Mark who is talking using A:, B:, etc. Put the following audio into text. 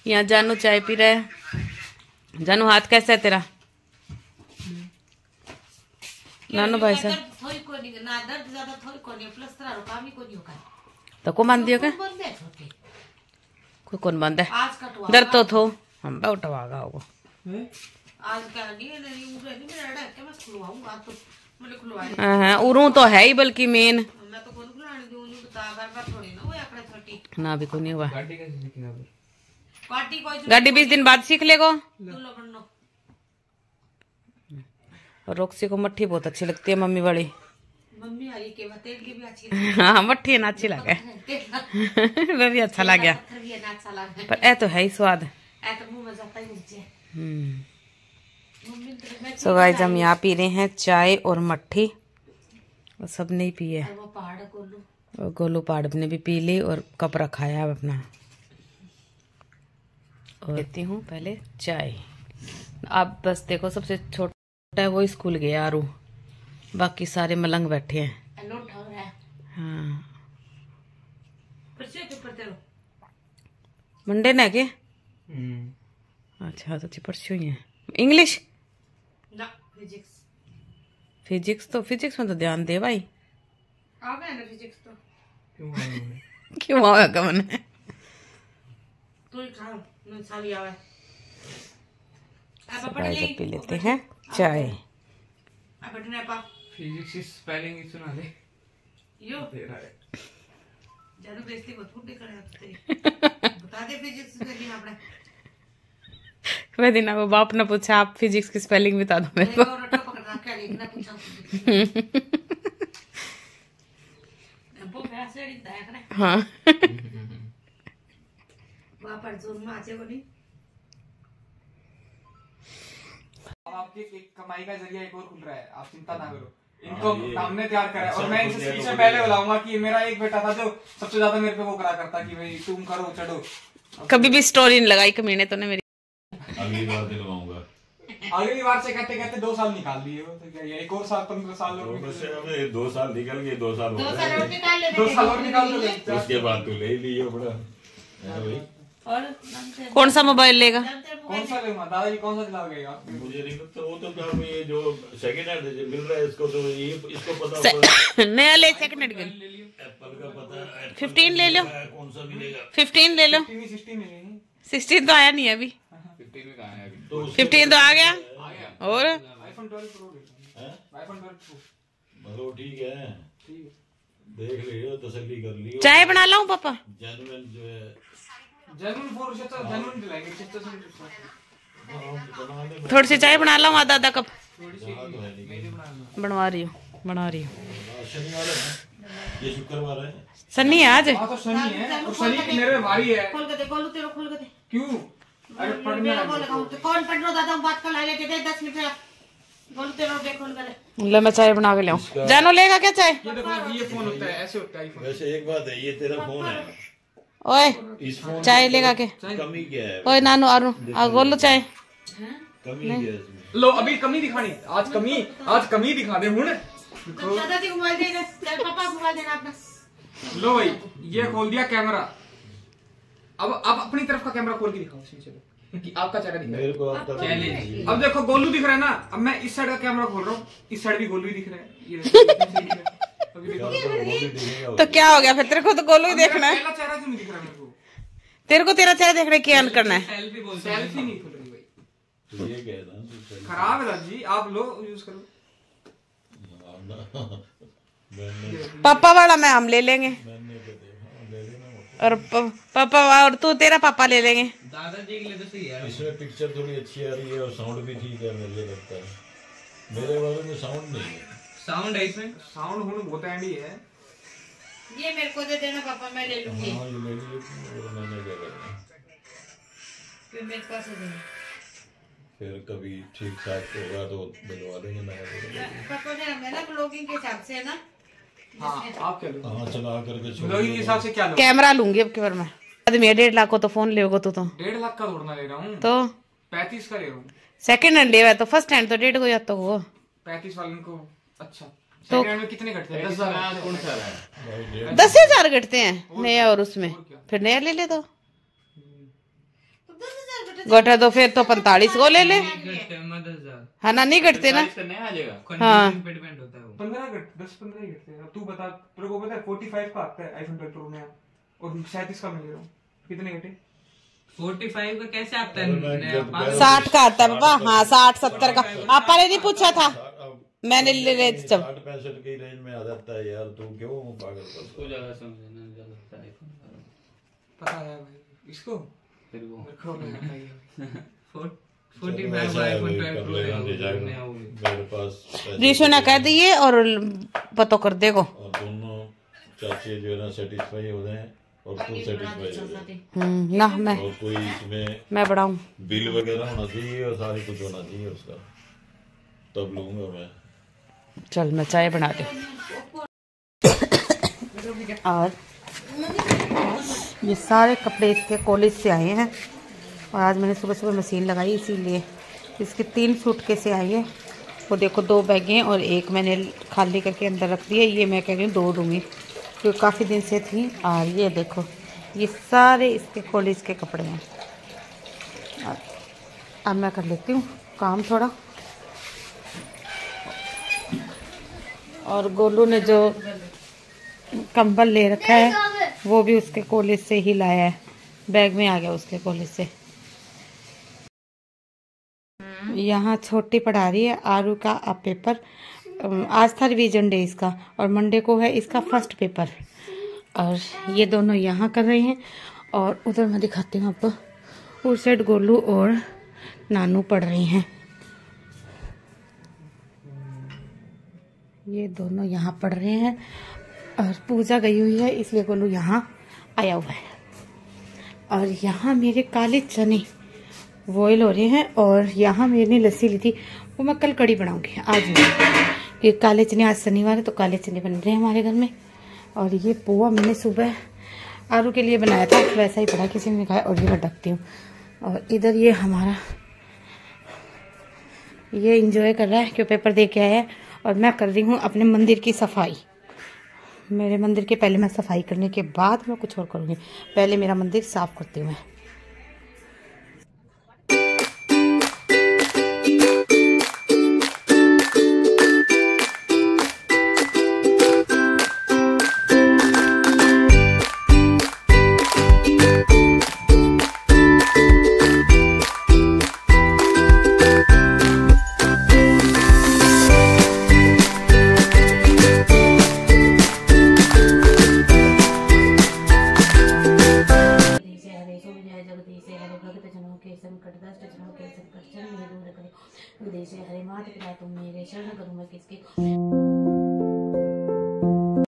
A: यहाँ जानू चाय पी रहा है। जानू हाथ कैसा है तेरा? नानू भाई साहब तो को मान दियो क्या? कोई कौन बंद है? दर्द तो थो हम उठवागा होगा उरू तो है ही बल्कि मेन ना भी कोई नहीं हुआ। गाड़ी 20 दिन बाद सीख लेगो। रोक्सी को मट्ठी बहुत अच्छी लगती है मम्मी वाली। हाँ मट्ठी ना अच्छी लगे वो भी अच्छा लग गया पर ए तो है ही स्वाद। सो गाइस हम यहाँ पी रहे हैं चाय और मट्ठी और सब नहीं पिए और गोलू पहाड़ ने भी पी ली और कप रखा है अपना। और लेती हूँ पहले चाय। आप बस देखो सबसे छोटा है वो स्कूल गया आरू बाकी सारे मलंग बैठे हैं। हाँ मंडे ना के अच्छा तो परसों ही है। इंग्लिश फिजिक्स में तो ध्यान दे भाई। आ गया ना फिजिक्स तो क्यों आएगा मैंने तो पी लेते हैं चाय।
B: फिजिक्स की स्पेलिंग सुना दे यो बेइज्जती बता दे फिजिक्स स्पेलिंग आपने।
A: वह दिन वो बाप ने पूछा आप फिजिक्स की स्पेलिंग बता दो मेरे को। हाँ
B: आपकी एक कमाई का जरिया एक और खुल रहा है, आप चिंता ना करो। इनको हमने तैयार करा है और मैं इनसे स्पीच में पहले बुलाऊंगा कि मेरा एक बेटा था जो सबसे ज्यादा मेरे पे वो करा करता कि भाई तुम करो चढ़ो।
A: कभी भी स्टोरी नहीं लगाई कमीने तो ने मेरी।
C: अगली बार दिलवाऊंगा।
B: अगली बार से कहते कहते 2 साल निकाल लिए हो तो क्या एक और साल 15 साल लोग
C: 2 साल निकल गए 2 साल
B: 2 साल और निकाल दो
C: उसके बाद तू ले लियो बड़ा भाई।
A: और कौन सा मोबाइल लेगा?
B: कौन सा लेगा दादाजी कौन सा दिलाओगे आप?
C: मुझे नहीं पता वो तो क्या ये जो सेकंड हैंड मिल रहा है इसको तो ये इसको पता होगा
A: नया ले सेकंड हैंड
C: एप्पल का पता है
A: 15 ले लो।
C: कौन सा मिलेगा
A: 15 ले लो। 16 तो आया नहीं अभी। 15 तो आ गया और
B: आईफोन 12 प्रो आईफोन 12 प्रो
C: मतलब ठीक है देख लियो तसल्ली कर लियो।
A: चाय बना लाऊं पापा?
C: जेन्युइन जो है
A: थोड़ी सी चाय बना लाऊं आधा कप बनवा रही हूँ।
C: शनिवार है ये शुक्रवार है
A: सन्नी है आज।
B: तो शनि है और शनि की मेरे भारी है। खोल के दे गोलू तेरे खोल के दे। क्यों? अरे पढ़ने कौन पढ़ रहा दादा बात कर ले दे 10 मिनट गोलू तेरे दे खोल के
A: ले मैं चाय बना के लाऊं। जानो लेगा क्या चाय?
B: ये देखो ये फोन होता है ऐसे होता है आईफोन।
C: वैसे एक बात है ये तेरा फोन है
A: ओए चाय लेगा के
C: कमी क्या है?
A: ओए नानू आरू गोलू चाय
C: कमी क्या है इसमें?
B: लो अभी कमी दिखानी आज कमी दिखा दे हुन।
D: दादाजी मोबाइल दे दे पापा मोबाइल देना अपना।
B: लो भाई ये खोल दिया कैमरा। अब अपनी तरफ का कैमरा खोल के दिखाओ इसमें चलो कि आपका चेहरा दिख रहा है। अब देखो गोलू दिख रहा है ना। अब मैं इस साइड का कैमरा खोल रहा हूँ इस साइड भी गोलू ही दिख रहा है। ये
A: तो क्या हो गया फिर तेरे को तो गोलू ही देखना है।
B: पहला चेहरा क्यों नहीं दिख रहा मेरे को?
A: तेरे को तेरा चेहरा देखने क्या करना है?
B: सेल्फी नहीं खुल रही भाई।
C: तो ये क्या है
B: खराब है दादी आप लो यूज करो।
A: पापा वाला मैं हम ले लेंगे और पापा और तू तेरा पापा ले लेंगे।
B: दादाजी के लिए तो सही है।
C: इसमें पिक्चर थोड़ी अच्छी आ रही है और साउंड भी ठीक है मुझे लगता है। मेरे वाले में साउंड नहीं है।
B: साउंड है इसमें साउंड होना बहुत हैंडी है।
D: ये मेरे को दे देना पापा मैं ले लूंगी।
C: हाँ ये ले लीजिए और मैंने क्या करना
D: फिर मेरे पास दे देना।
C: फिर कभी ठीक ठाक होगा तो बनवा देंगे नया।
D: पापा ने हमें ना ब्लॉगिंग के हिसाब से है ना।
B: हाँ आप क्या लो?
C: हाँ चला करके
B: ब्लॉगिंग के हिसाब से क्या लो?
A: कैमरा लूंगी अब की बार मैं। आदमी 1.5 लाख को तो फोन ले तू तो
B: 1.5 लाख का थोड़ा ले रहा हूँ
A: तो
B: 35 का ले रहा हूँ।
A: सेकंड हैंड ले तो फर्स्ट हैंड तो 1.5 को जाता हो
B: 35 वाले को। अच्छा
A: तो
B: सेकंड में कितने घटते हैं? 10,000 कौन सा है?
A: 10,000 घटते हैं नया और उसमें फिर नया ले ले तो घटा दो फिर तो 45 को ले ले। हाँ ना, नहीं घटते ना। हाँ
B: 10-15 ही घटते हैं। अब तू बता, तेरे को पता है 45 का आता है आईफोन 12 प्रो में और 37 का मिल रहा हूँ, कितने घटे?
E: 45 का कैसे आता है?
A: 60 का आता है पापा। हाँ 60-70 का। आपा ने नहीं पूछा था, मैंने ले ले जब
C: 60-65 की रेंज में आ जाता है यार, तू क्यों पागल करता है?
E: ज्यादा समझना, ज्यादा आईफोन
B: पता है भाई इसको,
E: फिर वो
B: मेरे को नहीं पता ये।
E: 45 का आईफोन 12 प्रो
C: मेरे पास
A: रिशु ने कह दिए और पता कर देगो।
C: और दोनों चाची जो है ना सेटिस्फाई हो जाए और तू सेटिस्फाई हो जाए।
A: ना मैं
C: और कोई इसमें
A: मैं बढ़ाऊं,
C: बिल वगैरह होना चाहिए और सारी कुछ होना चाहिए उसका, तब लूंगा मैं।
A: चल मैं चाय बना दे। और ये सारे कपड़े इसके कॉलेज से आए हैं और आज मैंने सुबह सुबह मशीन लगाई, इसीलिए इसके 3 सूटकेसें आई है। वो देखो 2 बैगें और एक मैंने खाली करके अंदर रख दी है। ये मैं कह रही हूँ 2 दूँगी क्योंकि काफ़ी दिन से थी। और ये देखो ये सारे इसके कॉलेज के कपड़े हैं। अब मैं कर लेती हूँ काम थोड़ा। और गोलू ने जो कंबल ले रखा है वो भी उसके कॉलेज से ही लाया है, बैग में आ गया उसके कॉलेज से। यहाँ छोटी पढ़ा रही है आरू का अब पेपर। आज था रिवीजन डे इसका और मंडे को है इसका फर्स्ट पेपर। और ये दोनों यहाँ कर रहे हैं और उधर मैं दिखाती हूँ आपको, उस साइड गोलू और नानू पढ़ रही हैं। ये दोनों यहाँ पढ़ रहे हैं और पूजा गई हुई है इसलिए गोलू यहाँ आया हुआ है। और यहाँ मेरे काले चने बॉयल हो रहे हैं और यहाँ मैंने लस्सी ली थी, वो मैं कल कड़ी बनाऊंगी, आज नहीं। ये काले चने, आज शनिवार है तो काले चने बन रहे हैं हमारे घर में। और ये पोहा मैंने सुबह आरू के लिए बनाया था, वैसा ही पड़ा, किसी ने खाया। और ये मैं ढकती हूँ। और इधर ये हमारा ये इंजॉय कर रहा है क्यों पेपर दे के आया है। और मैं कर रही हूँ अपने मंदिर की सफाई। मेरे मंदिर के पहले मैं सफाई करने के बाद मैं कुछ और करूँगी, पहले मेरा मंदिर साफ करती हूँ मैं। संकट हरे मात पिता तुम मेरे शरण करूँ मैं किसके।